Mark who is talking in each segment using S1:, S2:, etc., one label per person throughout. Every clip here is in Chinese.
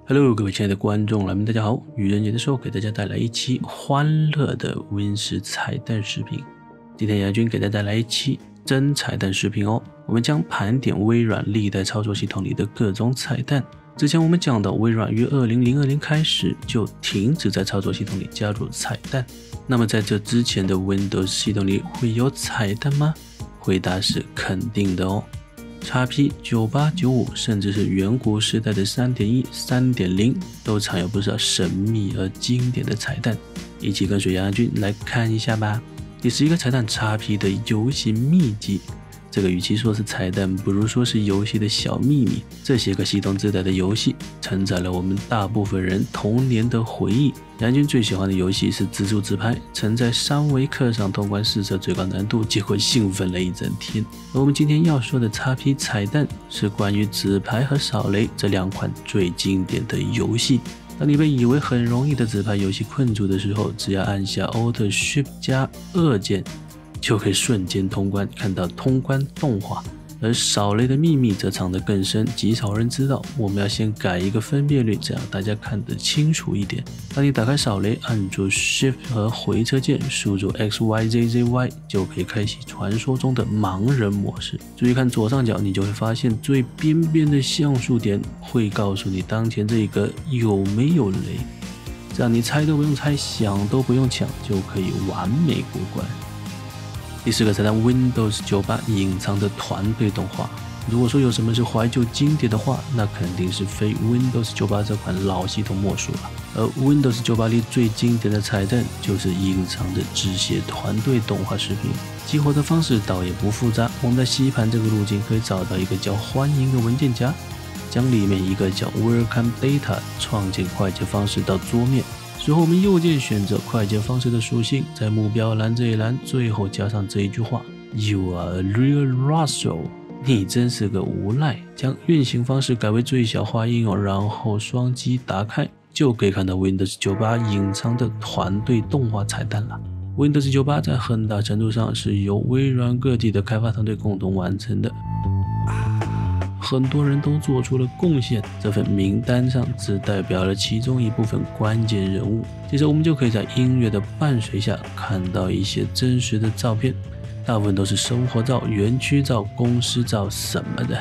S1: Hello， 各位亲爱的观众、来宾，大家好！愚人节的时候，给大家带来一期欢乐的 Win10彩蛋视频。今天亚军给大家带来一期真彩蛋视频哦。我们将盘点微软历代操作系统里的各种彩蛋。之前我们讲到，微软于2020年开始就停止在操作系统里加入彩蛋。那么在这之前的 Windows 系统里会有彩蛋吗？回答是肯定的哦。XP、98、95，甚至是远古时代的 3.1、3.0 都藏有不少神秘而经典的彩蛋，一起跟随亚军来看一下吧。第11个彩蛋 XP 的游戏秘籍，这个与其说是彩蛋，不如说是游戏的小秘密。这些个系统自带的游戏承载了我们大部分人童年的回忆。亚军最喜欢的游戏是自助自拍，曾在三维课上通关试测最高难度，结果兴奋了一整天。而我们今天要说的 XP 彩蛋是关于自拍和扫雷这两款最经典的游戏。当你被以为很容易的自拍游戏困住的时候，只要按下 Alt Shift 加2键就可以瞬间通关，看到通关动画。而扫雷的秘密则藏得更深，极少人知道。我们要先改一个分辨率，这样大家看得清楚一点。当你打开扫雷，按住 Shift 和回车键，输入 XYZZY 就可以开启传说中的盲人模式。注意看左上角，你就会发现最边边的像素点会告诉你当前这个有没有雷，这样你猜都不用猜，想都不用想，就可以完美过关。第4个彩蛋 Windows 98隐藏的团队动画。如果说有什么是怀旧经典的话，那肯定是非 Windows 98这款老系统莫属了。而 Windows 98里最经典的彩蛋就是隐藏的只写团队动画视频。激活的方式倒也不复杂，我们在吸盘这个路径可以找到一个叫欢迎的文件夹，将里面一个叫 Welcome Data 创建快捷方式到桌面。随后我们右键选择快捷方式的属性，在目标栏这一栏最后加上这一句话 You are a real Russell， 你真是个无赖。将运行方式改为最小化应用，然后双击打开，就可以看到 Windows 98隐藏的团队动画彩蛋了。Windows 98在很大程度上是由微软各地的开发团队共同完成的，很多人都做出了贡献，这份名单上只代表了其中一部分关键人物。接着我们就可以在音乐的伴随下看到一些真实的照片，大部分都是生活照、园区照、公司照什么的。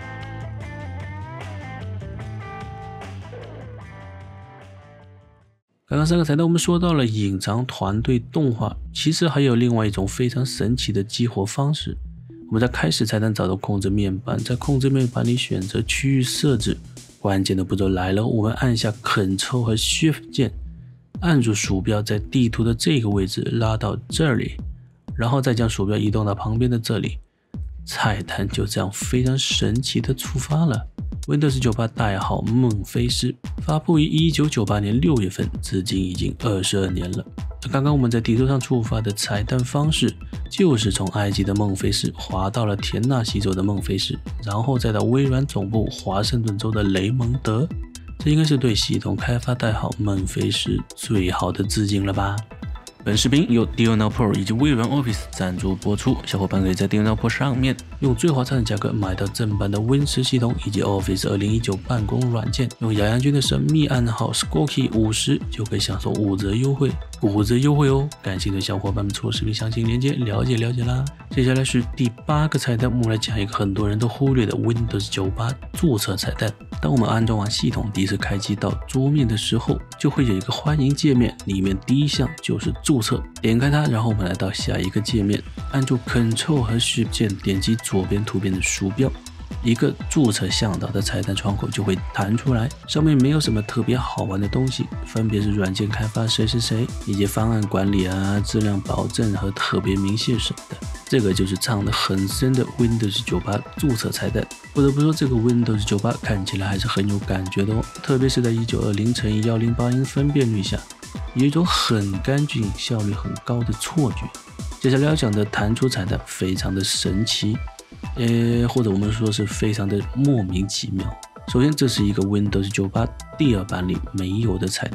S1: 刚刚3个彩蛋我们说到了隐藏团队动画，其实还有另外一种非常神奇的激活方式。我们在开始彩蛋找到控制面板，在控制面板里选择区域设置，关键的步骤来了，我们按下 Ctrl 和 Shift 键，按住鼠标在地图的这个位置拉到这里，然后再将鼠标移动到旁边的这里，彩蛋就这样非常神奇的触发了。Windows 98代号孟菲斯，发布于1998年6月份，至今已经22年了。刚刚我们在地图上触发的彩蛋方式，就是从埃及的孟菲斯滑到了田纳西州的孟菲斯，然后再到微软总部华盛顿州的雷蒙德。这应该是对系统开发代号孟菲斯最好的致敬了吧。本视频由 Deal Now Pro 以及微软 Office 赞助播出，小伙伴可以在 Deal Now Pro 上面用最划算的价格买到正版的 Win10系统以及 Office 2019办公软件，用亚阳君的神秘暗号 Skorky50 就可以享受5折优惠，5折优惠哦！感兴趣的小伙伴们戳视频详情链接了解了解啦。接下来是第8个彩蛋，我们来讲一个很多人都忽略的 Windows 98注册彩蛋。当我们安装完系统，第一次开机到桌面的时候，就会有一个欢迎界面，里面第一项就是注册，点开它，然后我们来到下一个界面，按住 Ctrl 和 Shift 键，点击左边图片的鼠标，一个注册向导的彩蛋窗口就会弹出来，上面没有什么特别好玩的东西，分别是软件开发谁谁谁，以及方案管理啊、质量保证和特别明细什么的。这个就是藏得很深的 Windows 98注册彩蛋。不得不说，这个 Windows 98看起来还是很有感觉的哦，特别是在 1920×1080分辨率下，有一种很干净、效率很高的错觉。接下来要讲的弹出彩蛋非常的神奇，或者我们说是非常的莫名其妙。首先，这是一个 Windows 98第2版里没有的彩蛋，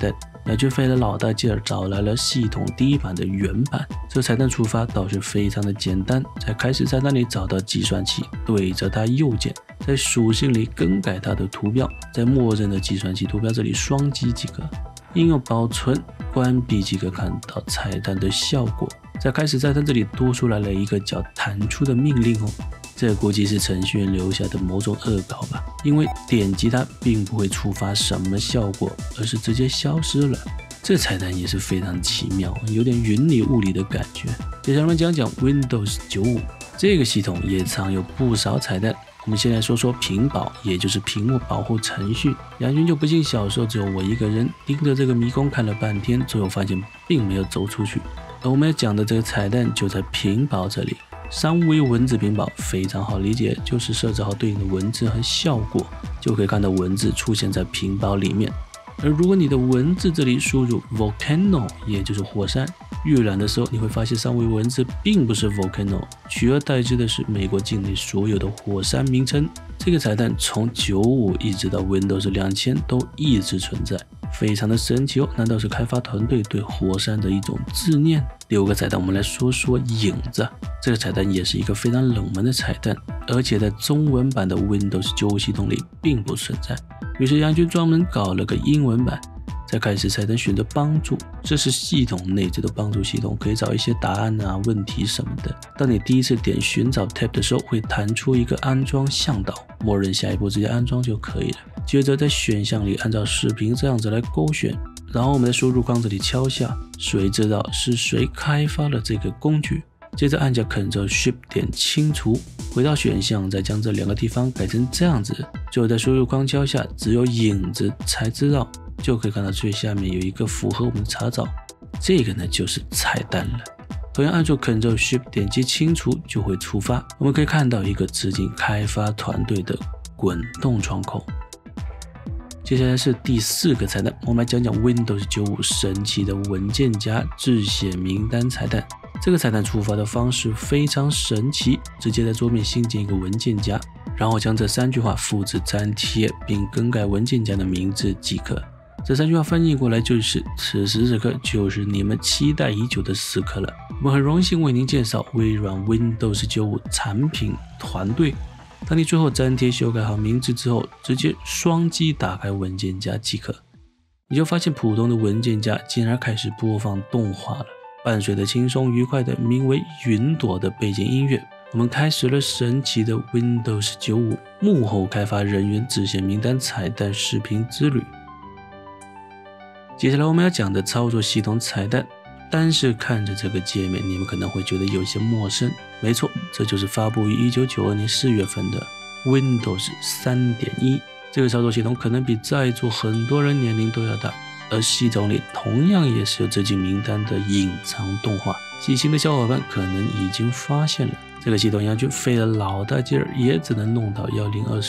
S1: 亚军费了老大劲儿找来了系统第一版的原版。这个彩蛋触发倒是非常的简单，在开始菜单里找到计算器，对着它右键，在属性里更改它的图标，在默认的计算器图标这里双击即可。应用保存关闭即可看到彩蛋的效果。在开始菜单这里多出来了一个叫弹出的命令哦，这估计是程序员留下的某种恶搞吧，因为点击它并不会触发什么效果，而是直接消失了。这彩蛋也是非常奇妙，有点云里雾里的感觉。接下来我们讲讲 Windows 95，这个系统也藏有不少彩蛋。我们先来说说屏保，也就是屏幕保护程序。杨军就不信小时候只有我一个人盯着这个迷宫看了半天，最后发现并没有走出去。而我们要讲的这个彩蛋就在屏保这里。3维文字屏保非常好理解，就是设置好对应的文字和效果，就可以看到文字出现在屏保里面。而如果你的文字这里输入 volcano， 也就是火山，预览的时候你会发现3维文字并不是 volcano， 取而代之的是美国境内所有的火山名称。这个彩蛋从95一直到 Windows 2000都一直存在，非常的神奇哦！难道是开发团队对火山的一种自念？第5个彩蛋，我们来说说影子。这个彩蛋也是一个非常冷门的彩蛋，而且在中文版的 Windows 95系统里并不存在。于是杨军专门搞了个英文版，在开始菜单选择帮助，这是系统内置的帮助系统，可以找一些答案啊、问题什么的。当你第一次点寻找 tab 的时候，会弹出一个安装向导，默认下一步直接安装就可以了。接着在选项里按照视频这样子来勾选，然后我们在输入框这里敲下谁知道是谁开发了这个工具，接着按下 Ctrl+Shift 点清除，回到选项再将这2个地方改成这样子，最后在输入框敲下只有影子才知道，就可以看到最下面有一个符合我们的查找，这个呢就是彩蛋了。同样按住 Ctrl+Shift 点击清除就会触发，我们可以看到一个致敬开发团队的滚动窗口。接下来是第4个彩蛋，我们来讲讲 Windows 95神奇的文件夹致写名单彩蛋。这个彩蛋触发的方式非常神奇，直接在桌面新建一个文件夹，然后将这3句话复制粘贴并更改文件夹的名字即可。这3句话翻译过来就是此时此刻就是你们期待已久的时刻了。我们很荣幸为您介绍微软 Windows 95产品团队。当你最后粘贴修改好名字之后，直接双击打开文件夹即可，你就发现普通的文件夹竟然开始播放动画了，伴随着轻松愉快的名为云朵的背景音乐，我们开始了神奇的 Windows 95幕后开发人员致写名单彩蛋视频之旅。接下来我们要讲的操作系统彩蛋，单是看着这个界面你们可能会觉得有些陌生，没错，这就是发布于1992年4月份的 Windows 3.1。 这个操作系统可能比在座很多人年龄都要大，而系统里同样也是有致敬名单的隐藏动画，细心的小伙伴可能已经发现了。这个系统杨军费了老大劲儿，也只能弄到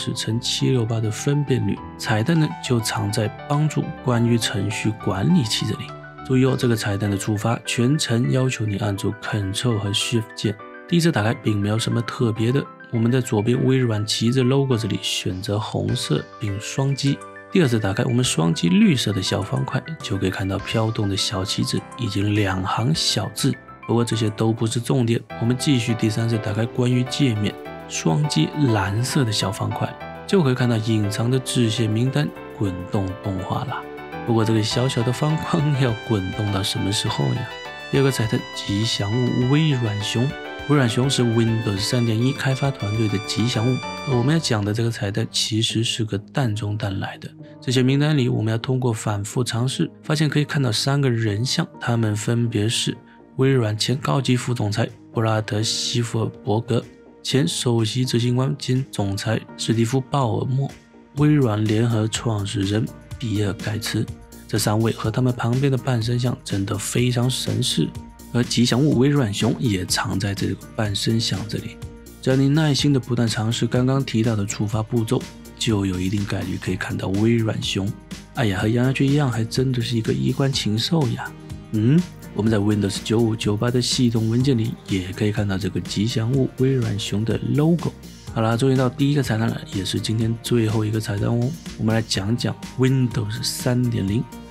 S1: 1024×768的分辨率。彩蛋呢就藏在帮助关于程序管理器这里。注意哦，这个彩蛋的触发全程要求你按住 Ctrl 和 Shift 键。第一次打开并没有什么特别的，我们在左边微软旗子 logo 这里选择红色并双击。第二次打开，我们双击绿色的小方块，就可以看到飘动的小旗子以及2行小字。不过这些都不是重点，我们继续第3次打开关于界面，双击蓝色的小方块，就可以看到隐藏的致写名单滚动动画啦。不过这个小小的方框要滚动到什么时候呀？第2个彩蛋，吉祥物微软熊。微软熊是 Windows 3.1 开发团队的吉祥物，而我们要讲的这个彩蛋其实是个蛋中蛋来的。这些名单里，我们要通过反复尝试，发现可以看到3个人像，他们分别是微软前高级副总裁布拉德·希弗伯格、前首席执行官兼总裁史蒂夫·鲍尔默、微软联合创始人比尔·盖茨。这3位和他们旁边的半身像真的非常神似，而吉祥物微软熊也藏在这个半身像这里。只要你耐心的不断尝试刚刚提到的触发步骤，就有一定概率可以看到微软熊。哎呀，和杨亚军一样，还真的是一个衣冠禽兽呀。我们在 Windows 95、98的系统文件里也可以看到这个吉祥物微软熊的 logo。好啦，终于到第1个彩蛋了，也是今天最后一个彩蛋哦。我们来讲讲 Windows 3.0。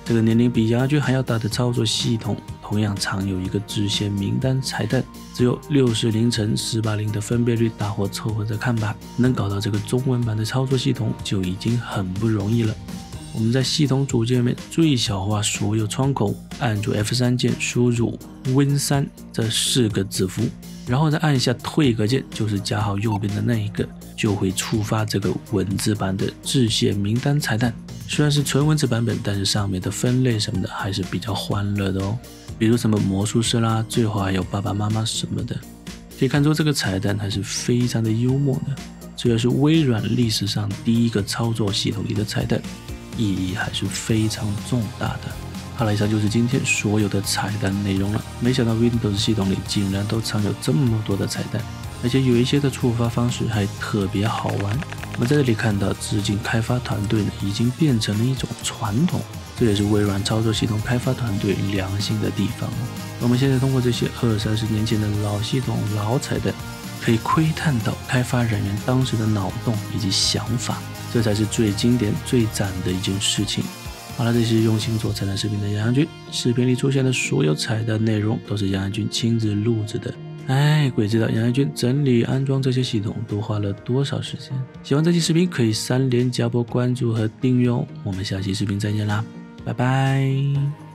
S1: 这个年龄比杨亚军还要大的操作系统，同样藏有一个支线名单彩蛋，只有640乘480的分辨率，大伙凑合着看吧。能搞到这个中文版的操作系统就已经很不容易了。我们在系统主界面最小化所有窗口，按住 F3 键输入 Win3 这4个字符，然后再按下退格键，就是加号右边的那一个，就会触发这个文字版的支线名单彩蛋。虽然是纯文字版本，但是上面的分类什么的还是比较欢乐的哦，比如什么魔术师啦，最后还有爸爸妈妈什么的。可以看出这个彩蛋还是非常的幽默的，这也是微软历史上第一个操作系统里的彩蛋，意义还是非常重大的。好了，以上就是今天所有的彩蛋内容了。没想到 Windows 系统里竟然都藏有这么多的彩蛋，而且有一些的触发方式还特别好玩。我们在这里看到，致敬开发团队呢，已经变成了一种传统，这也是微软操作系统开发团队良心的地方。我们现在通过这些20-30年前的老系统、老彩蛋，可以窥探到开发人员当时的脑洞以及想法，这才是最经典、最赞的一件事情。好了，这是用心做彩蛋视频的杨洋军，视频里出现的所有彩蛋内容都是杨洋军亲自录制的。哎，鬼知道杨洋军整理安装这些系统都花了多少时间。喜欢这期视频可以3连加播、关注和订阅哦。我们下期视频再见啦，拜拜。